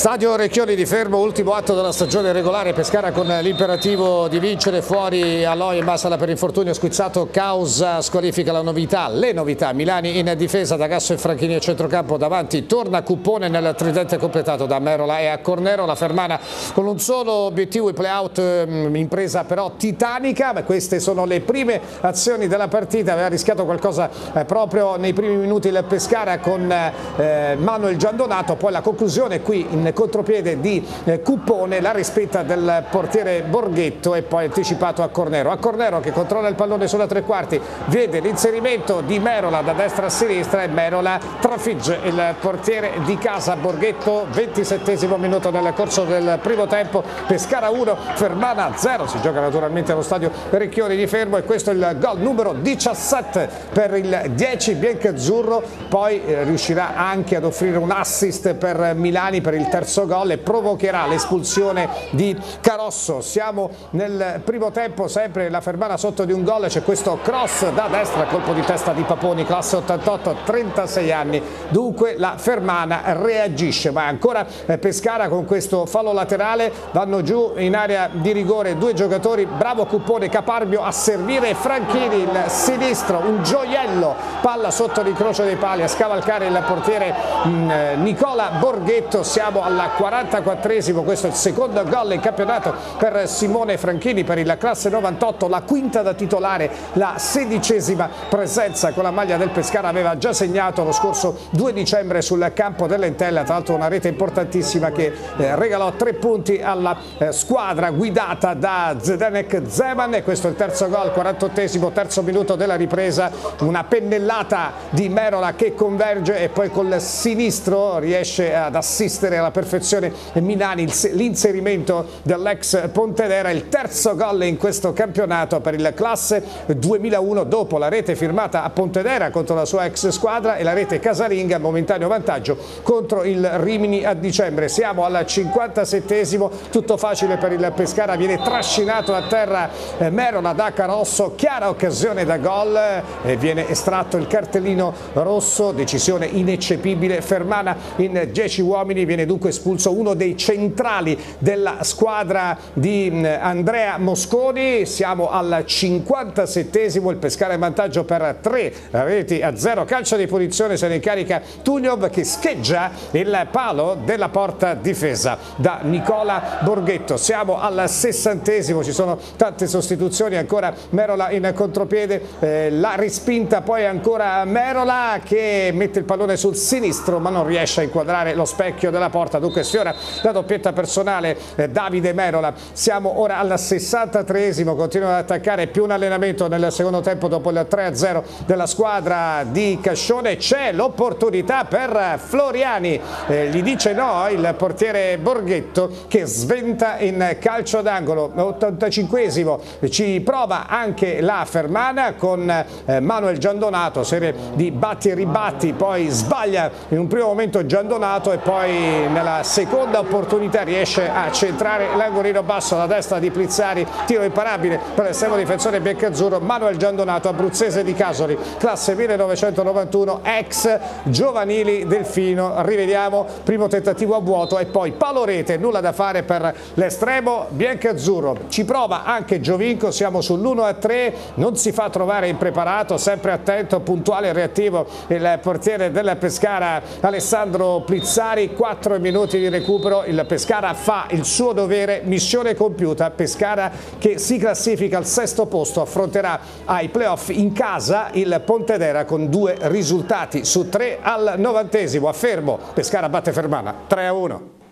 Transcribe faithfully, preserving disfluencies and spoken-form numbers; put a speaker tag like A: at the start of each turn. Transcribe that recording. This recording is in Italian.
A: Stadio Recchioni di Fermo, ultimo atto della stagione regolare. Pescara con l'imperativo di vincere, fuori Aloi e Massala per infortunio squizzato causa squalifica. La novità, le novità: Milani in difesa, D'Agasso e Franchini a centrocampo, davanti torna Cuppone nel tridente completato da Merola e a Cornero. La Fermana con un solo obiettivo, i play-out, impresa però titanica. Beh, queste sono le prime azioni della partita. Aveva rischiato qualcosa eh, proprio nei primi minuti il Pescara con eh, Manuel Giandonato, poi la conclusione qui in contropiede di eh, Cuppone, la rispetta del portiere Borghetto e poi anticipato a Cornero. A Cornero che controlla il pallone sulla tre quarti, vede l'inserimento di Merola da destra a sinistra e Merola trafigge il portiere di casa Borghetto. ventisettesimo minuto nel corso del primo tempo, Pescara uno, Fermana zero. Si gioca naturalmente allo stadio Recchioni di Fermo e questo è il gol numero diciassette per il dieci biancazzurro. Poi eh, riuscirà anche ad offrire un assist per Milani per il terzo gol e provocherà l'espulsione di Carosso. Siamo nel primo tempo, sempre la Fermana sotto di un gol, c'è questo cross da destra, colpo di testa di Paponi, classe ottantotto, trentasei anni, dunque la Fermana reagisce, ma ancora Pescara con questo fallo laterale. Vanno giù in area di rigore due giocatori, bravo Cuppone, Caparbio a servire Franchini, il sinistro, un gioiello, palla sotto l'incrocio dei pali a scavalcare il portiere mh, Nicola Borghetto. Siamo al quarantaquattresimo, questo è il secondo gol in campionato per Simone Franchini, per il classe novantotto, la quinta da titolare, la sedicesima presenza con la maglia del Pescara. Aveva già segnato lo scorso due dicembre sul campo dell'Entella, tra l'altro una rete importantissima che eh, regalò tre punti alla eh, squadra guidata da Zdenek Zeman. E questo è il terzo gol, quarantottesimo, terzo minuto della ripresa, una pennellata di Merola che converge e poi col sinistro riesce ad assistere alla perfezione Milani, l'inserimento dell'ex Pontedera, il terzo gol in questo campionato per il classe duemilauno, dopo la rete firmata a Pontedera contro la sua ex squadra e la rete casalinga, momentaneo vantaggio contro il Rimini a dicembre. Siamo al cinquantasettesimo, tutto facile per il Pescara, viene trascinato a terra Merola da Carosso, chiara occasione da gol e viene estratto il cartellino rosso, decisione ineccepibile. Fermana in dieci uomini, viene dunque espulso uno dei centrali della squadra di Andrea Mosconi. Siamo al cinquantasettesimo, il Pescara in vantaggio per tre reti a zero. Calcio di punizione, se ne incarica Tugnov che scheggia il palo della porta difesa da Nicola Borghetto. Siamo al sessantesimo, ci sono tante sostituzioni, ancora Merola in contropiede, eh, la rispinta poi ancora Merola che mette il pallone sul sinistro ma non riesce a inquadrare lo specchio della porta, dunque sfiora la doppietta personale eh, Davide Merola. Siamo ora al sessantatreesimo, continua ad attaccare, più un allenamento nel secondo tempo dopo il tre a zero della squadra di Cascione. C'è l'opportunità per Floriani, eh, gli dice no il portiere Borghetto che sventa in calcio d'angolo. ottantacinquesimo, ci prova anche la Fermana con eh, Manuel Giandonato, serie di batti e ribatti, poi sbaglia in un primo momento Giandonato e poi nella seconda opportunità riesce a centrare l'angolino basso alla destra di Plizzari, tiro imparabile per l'estremo difensore biancazzurro Manuel Giandonato, abruzzese di Casoli, classe millenovecentonovantuno, ex giovanili Delfino. Rivediamo, primo tentativo a vuoto e poi palorete, nulla da fare per l'estremo biancazzurro. Ci prova anche Giovinco, siamo sull'uno a tre, non si fa trovare impreparato, sempre attento, puntuale e reattivo il portiere della Pescara Alessandro Plizzari. Quattro minuti di recupero, il Pescara fa il suo dovere, missione compiuta. Pescara che si classifica al sesto posto, affronterà ai playoff in casa il Pontedera con due risultati su tre al novantesimo. A Fermo Pescara batte Fermana tre a uno.